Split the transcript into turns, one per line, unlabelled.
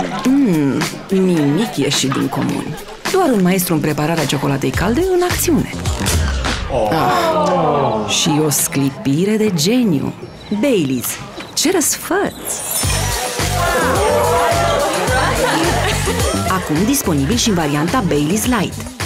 Nimic ieșit din comun. Doar un maestru în prepararea ciocolatei calde în acțiune. Și o sclipire de geniu. Baileys, ce răsfăți! Acum disponibil și în varianta Baileys Light.